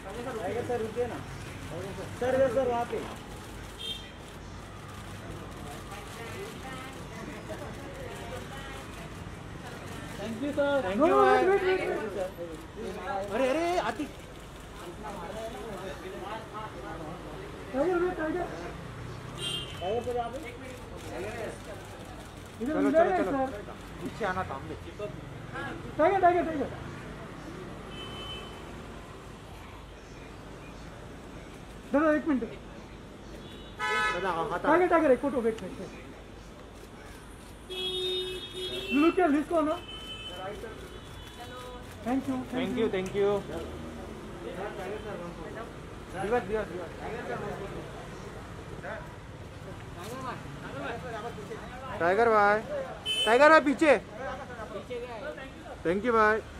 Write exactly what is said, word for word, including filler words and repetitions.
sir रुकिए ना sir sir वहाँ पे thank you sir thank you अरे अरे आती टाइगर टाइगर टाइगर पर आप चलो चलो चलो पीछे आना सामने टाइगर टाइगर टाइगर दादा एक मिनट दादा टाइगर टाइगर एक फोटो वेट वेट लुक क्या लिस्ट को ना thank you thank you thank you दिवस दिवस टाइगर भाई टाइगर भाई पीछे थैंक यू भाई